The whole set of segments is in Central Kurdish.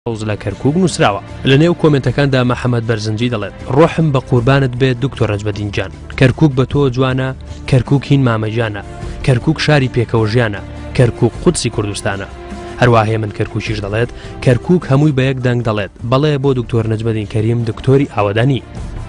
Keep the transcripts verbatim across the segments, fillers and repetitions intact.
حوز لە کەرکووک نووسراوە. لە نێو کۆمنتەکاندا محەممەد بەرزنجی دەڵێت ڕۆحم بە قوربانت بێت دکتۆر نەجمەدین جان، کەرکووک بە تۆ جوانە، کەرکووک هین مامەجانە، کەرکووک شاری پێکەوە ژیانە، کەرکووک قودسی کوردستانە. هەروەها من کەرکووکیش دەڵێت کەرکووک هەمووی بە یەک دەنگ دەڵێت بەڵێ بۆ دکتۆر نەجمەدین کەریم دکتۆری ئاوەدانی.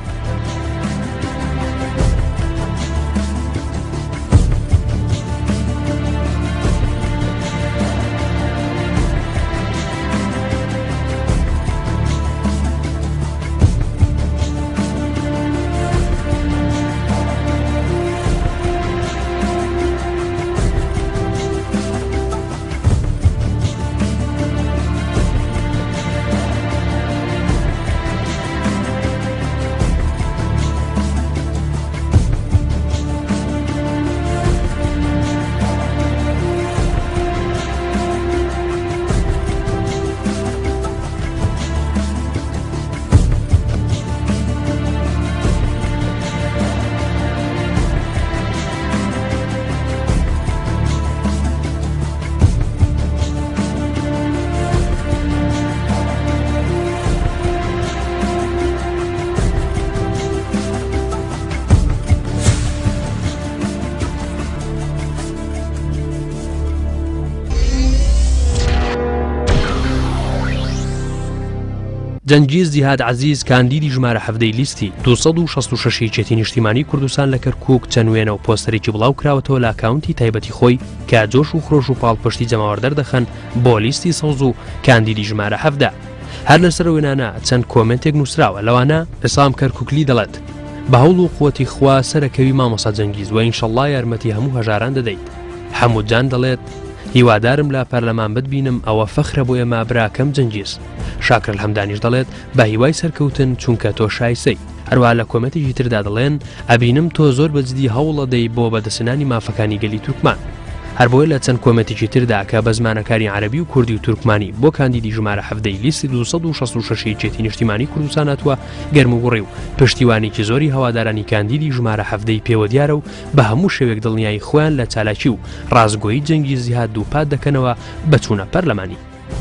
جەنگیز جیهاد عەزیز کاندیدی ژمارە حەڤدەی لیستی دوو سەد و شەست و شەش یەکێتی نیشتیمانی کوردستان لە کەرکووک چەند وێنە و پۆستەرێکی بڵاو کراوەتەوە لە ئاکاونتی تایبەتی خۆی کە جۆش و خرۆش و پاڵپشتی جەماوەردەر دەخەن بۆ لیستی سەوز و کاندیدی ژمارە حەڤدە. هەر لەسەر وێنانە چەند کۆمنتێک نووسراوە، لەوانە ئێسام کەرکووکلی دەڵێت بە هەوڵ و قووەتی خوا سەرەکەوی مامۆستا جەنگیز و ئینشەڵڵا یارمەتی هەموو هەژاران دەدەیت. حەموود جان دەڵێت هیوادارم لە پەرلەمان بتبینم، ئەوە فەخرە بۆ ئێمە براکەم جەنگیز. شاکر الهەمدانیش دەڵێت بە هیوای سەرکەوتن چونکە تۆ شایسەی. هەروەها لە کۆمەتێکی تردا دەڵێن ئەبینم تۆ زۆر بەجددی هەوڵ دەدەی بۆ بەدەستهێنانی مافەکانی گەلی تورکمان. هەر بۆیە لە چەند کۆمەتێکی تردا کە بە زمانەکانی عەرەبی و کوردی و تورکمانی بۆ کاندیدی ژمارە حەڤدەی لیستی دوو سەد و شەست و شەش یەکێتی نیشتیمانی کوردستان هاتووە گەرم و گوڕی و پشتیوانێکی زۆری هەوادارانی کاندیدی ژمارە حەڤدەی پێوە دیارە و بە هەموو شێوێک دڵنیایی خۆیان لە چالاکی و ڕازگۆیی جەنگیز جیهاد دووپات دەکەنەوە بە چوونە پەرلەمانی.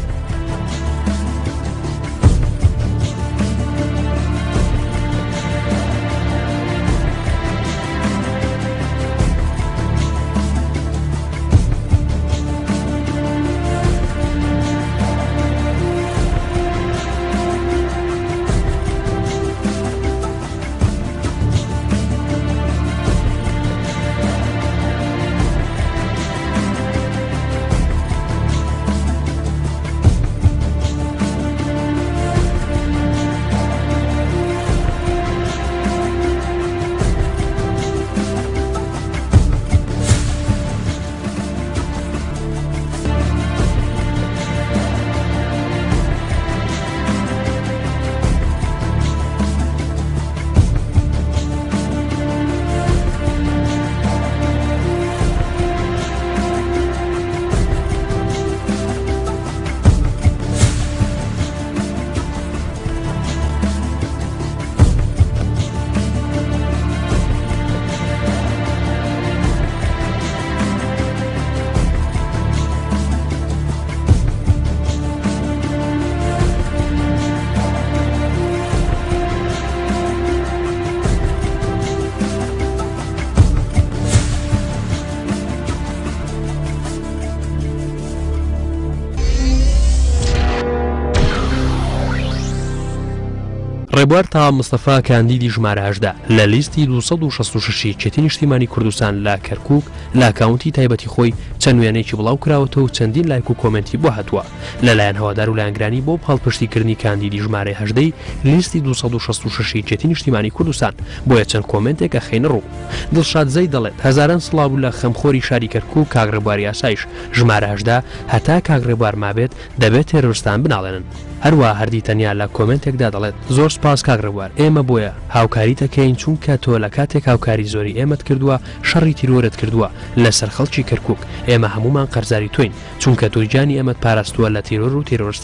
ڕێبوار تا مستەفا کاندیدی ژمارە هەژدە لە لیستی دوو سەد و شەست و شەش یەکێتی نیشتیمانی کوردستان لە کەرکووک لە ئاکاونتی تایبەتی خۆی چەند وێنەیەکی بڵاو کراوەتەوە و چەندین لایک و کۆمنتی بۆ هاتووە لەلایەن هەوادار و لایەنگرانی بۆ پاڵپشتیکردنی کاندیدی ژمارە هەژدەی لیستی دوو سەد و شەست و شەش یەکێتی نیشتیمانی کوردستان بۆیە چەند کۆمنتێک ئەخەینە ڕوو. دڵشاد زەید دەڵێت هەزاران سڵاو لە خەمخۆری شاری کەرکووک کاگڕێبواری ئاسایش ژمارە هەژدە هەتا کاگڕێبوار مابێت دەبێت تێرۆریستان بناڵێنن. هەروە هەردی تەنیا لە کۆمنتێکدا دەڵێت زۆر سپاس کاگڕێبوار، ئێمە بۆیە هاوکاری دەکەین چونکە تۆ لە کاتێک هاوکاری زۆری ئێمەت کردووە شەڕی تیرۆرت کردووە لەسەر خەڵکی کەرکووک، ئێمە هەمومان قەرزاری تۆین چونکە تۆی جانی ئێمەت پاراستووە لە تیرۆر و تیرۆرستان.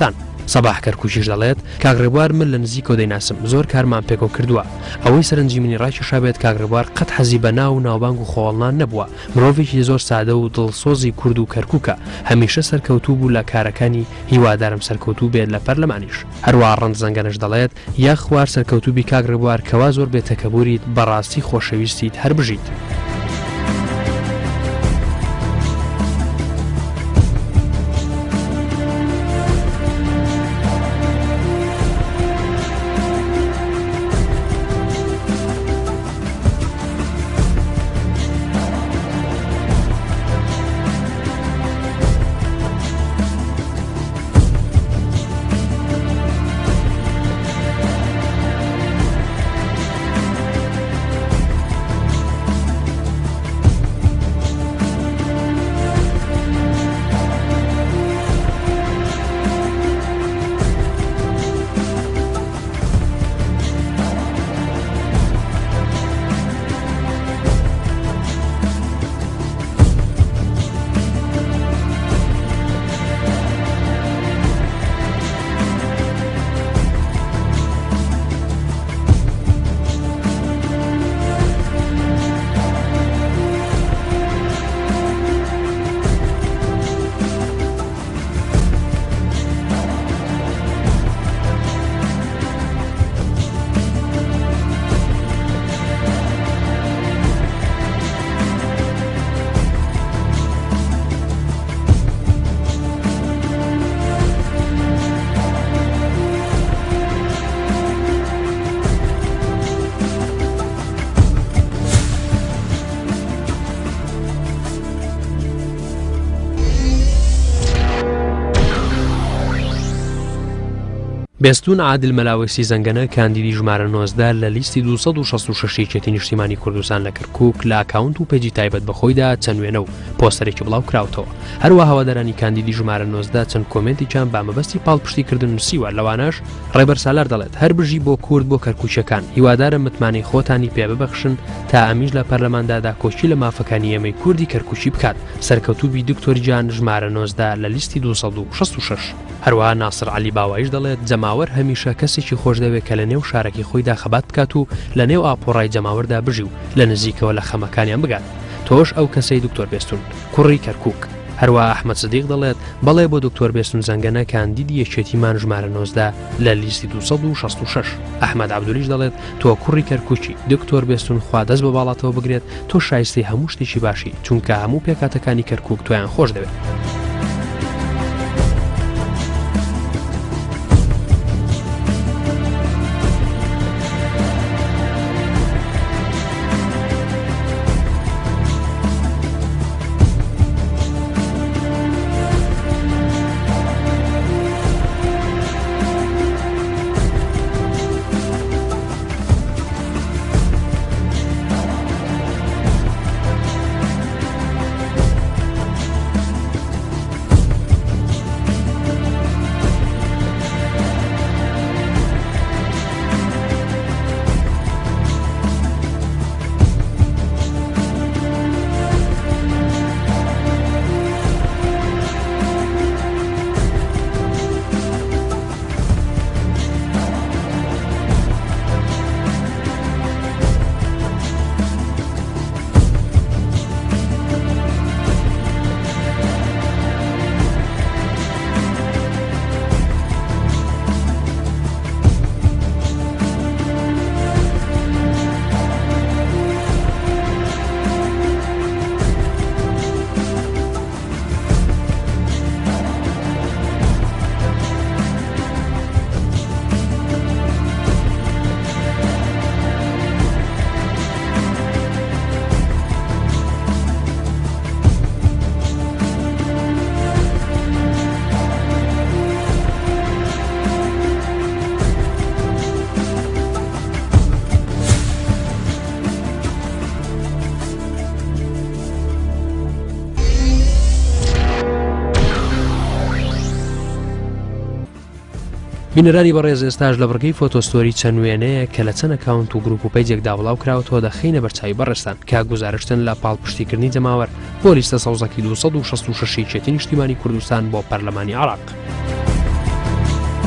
سەباح کەرکووکیش دەڵێت کاگڕێبوار من لە نزیکەوە دەیناسم زۆر کارمان پێکەوە کردووە ئەوەی سەرنجیمنی ڕاکێشا بێت کاگڕێبوار قەت حەزی بە ناو و ناوبانگ و خۆڵان نەبووە مرۆڤێکی زۆر سادە و دڵسۆزی کورد و کەرکووکە هەمیشە سەرکەوتوو بوو لە کارەکانی هیوادارم سەرکەوتوو بێت لە پەرلەمانیش هەروە ڕەند زەنگەنش دەڵێت یا خوار سەرکەوتووبی کاگڕێبوار کەوا زۆر بێتەکەبوریت بەڕاستی خۆشەویستیت هەر بژیت. بێستون عادل مەلاوەسی زەنگەنە کاندیدی ژمارە نۆزدە لە لیستی دووسەد و شەست و شەش یەکێتی نیشتیمانی کوردستان لە کەرکووک لە ئاکاونت و پێجی تایبەت بەخۆیدا چەند وێنە و پۆستەرێکی بڵاو کراوتەوە هەروە هەوادارانی کاندیدی ژمارە نۆزدە چەند کۆمنتێکیان بە مەبەستی پاڵپشتیکردن نووسیوە لەوانەش ڕێبەر سالار دەڵێت هەر بژی بۆ کورد بۆ کەرکووچەکان هیوادارە متمانەی خۆتانی پێ ببەخشن تا ئەمیش لە پەرلەماندادا کۆچی لە مافەکانی ئێمەی کوردی کەرکووچی بکات سەرکەوتوبی دکتۆری جان ژمارە نۆزدە لە لیستی دووسەد و شەست و شەش هەروەها ناسر عەلی باوایش دەڵێت جەماوەر هەمیشە کەسێکی خۆش دەوێت کە لە نێو شارەکی خۆیدا خەبات بکات و لە نێو ئاپۆڕای جەماوەردا بژی و لە نزیکەوە لە خەمەکانیان بگات تۆش ئەو کەسەی دکتۆر بێستون کوڕی کەرکووک هەروە ئەحمەد سدیق دەڵێت بەڵێ بۆ دکتۆر بێستون زەنگەنە کاندیدی یەکێتیمان ژمارە نۆزدە لە لیستی دووسەد و شەست و شەش ئەحمەد عەبدولیش دەڵێت تۆ کوڕی کەرکووکی دکتۆر بێستون خوا دەست بە باڵاتەوە بگرێت تۆ شایستەی هەموو شتێکی باشی چونکە هەموو پێکاتەکانی کەرکووک تۆیان خۆش دەوێت. بینەرانی بەڕێز ئێستاش لە بڕگەی فۆتۆستۆری چەند وێنەیە کە لە چەند ئەکاونت و گروپ و پەیجێکدا بڵاو کراوەتەوە دەخینە بەرچاوی بەڕێستان کا گوزارشتن لە پاڵپشتیکردنی جەماوەر بۆ لیستە سەوزەکی دووسەد و شەست و شەش یەکێتی نیشتیمانی کوردستان بۆ پەرلەمانی عێراق.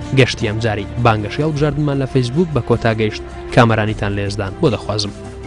گەشتی ئەم جاری بانگەشی هەڵبژاردنمان لە فەیسبوک بە کۆتا گەیشت کامەرانیتان لێزدان بۆ دەخوازم.